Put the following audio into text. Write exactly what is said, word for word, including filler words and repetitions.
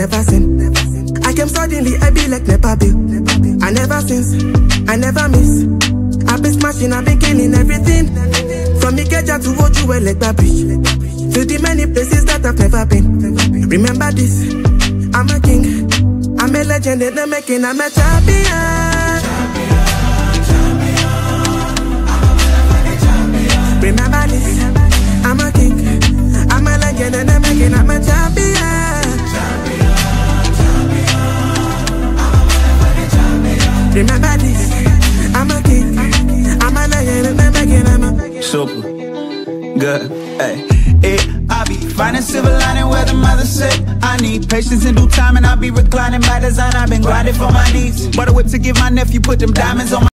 never seen. I came suddenly, I be like Nepa Bill. I never since, I never miss. I've been smashing, I've been killing everything. From Ikeja to Oju, like Bridge. To the many places that I've never been. Remember this, I'm a king. I'm a legend in the making, I'm a champion. Remember this, I'm a king. I'm a legend in the making, I'm a champion. Remember this, I'm a king. I'm a legend in the making, I'm a super good, hey. It, I be finding silver lining where the mother said I need patience in due time, and I be reclining by design. I've been grinding for my needs. Butter whip to give my nephew, put them diamonds on my